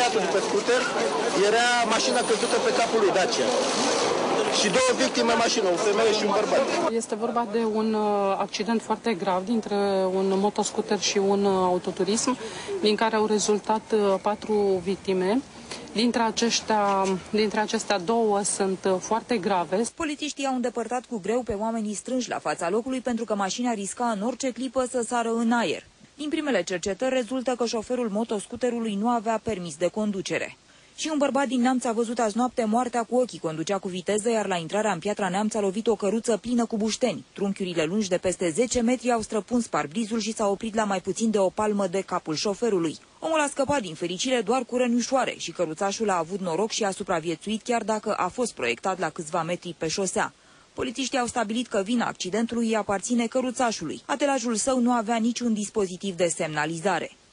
băiatul de pe scooter era mașina căzută pe capul lui Dacia. Și două victime în mașină, o femeie și un bărbat. Este vorba de un accident foarte grav dintre un motoscooter și un autoturism, din care au rezultat 4 victime. Dintre acestea 2 sunt foarte grave. Polițiștii au îndepărtat cu greu pe oamenii strânși la fața locului pentru că mașina risca în orice clipă să sară în aer. Din primele cercetări rezultă că șoferul motoscooterului nu avea permis de conducere. Și un bărbat din Neamț a văzut azi noapte moartea cu ochii, conducea cu viteză, iar la intrarea în Piatra Neamț a lovit o căruță plină cu bușteni. Trunchiurile lungi de peste 10 metri au străpuns parbrizul și s-a oprit la mai puțin de o palmă de capul șoferului. Omul a scăpat din fericire doar cu răni ușoare și căruțașul a avut noroc și a supraviețuit, chiar dacă a fost proiectat la câțiva metri pe șosea. Polițiștii au stabilit că vina accidentului îi aparține căruțașului. Atelajul său nu avea niciun dispozitiv de semnalizare.